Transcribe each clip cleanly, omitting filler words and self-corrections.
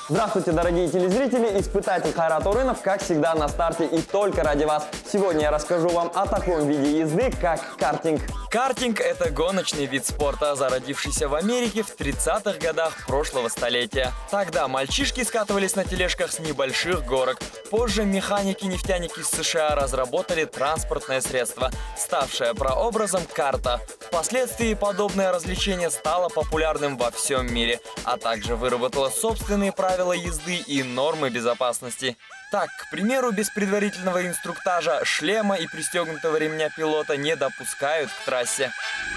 Здравствуйте, дорогие телезрители! Испытатель Хайрат Орынов, как всегда, на старте и только ради вас. Сегодня я расскажу вам о таком виде езды, как картинг. Картинг – это гоночный вид спорта, зародившийся в Америке в 30-х годах прошлого столетия. Тогда мальчишки скатывались на тележках с небольших горок. Позже механики-нефтяники из США разработали транспортное средство, ставшее прообразом карта. Впоследствии подобное развлечение стало популярным во всем мире, а также выработало собственные правила езды и нормы безопасности. Так, к примеру, без предварительного инструктажа, шлема и пристегнутого ремня пилота не допускают к трассе.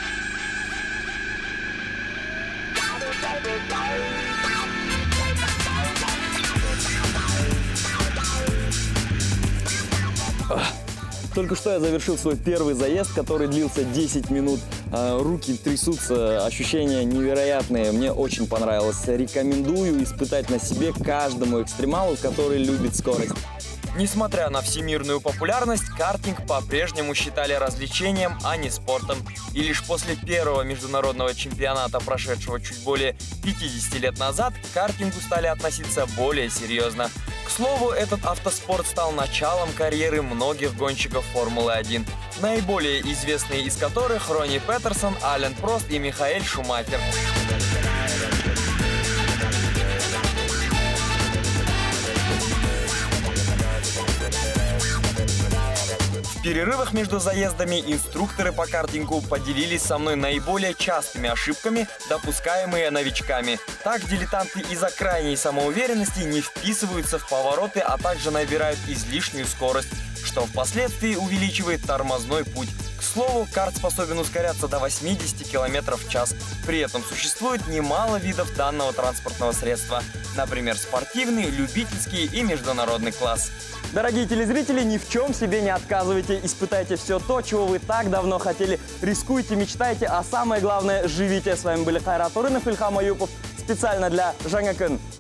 Только что я завершил свой первый заезд, который длился 10 минут. Руки трясутся, ощущения невероятные. Мне очень понравилось. Рекомендую испытать на себе каждому экстремалу, который любит скорость. Несмотря на всемирную популярность, картинг по-прежнему считали развлечением, а не спортом. И лишь после первого международного чемпионата, прошедшего чуть более 50 лет назад, к картингу стали относиться более серьезно. К слову, этот автоспорт стал началом карьеры многих гонщиков Формулы-1, наиболее известные из которых Ронни Петерсон, Ален Прост и Михаэль Шумахер. В перерывах между заездами инструкторы по картингу поделились со мной наиболее частыми ошибками, допускаемые новичками. Так, дилетанты из-за крайней самоуверенности не вписываются в повороты, а также набирают излишнюю скорость, что впоследствии увеличивает тормозной путь. К слову, карт способен ускоряться до 80 км в час. При этом существует немало видов данного транспортного средства. Например, спортивный, любительский и международный класс. Дорогие телезрители, ни в чем себе не отказывайте. Испытайте все то, чего вы так давно хотели. Рискуйте, мечтайте, а самое главное – живите. С вами были Хайрат Орынов, Ильхам Аюпов. Специально для Жаңа Күн.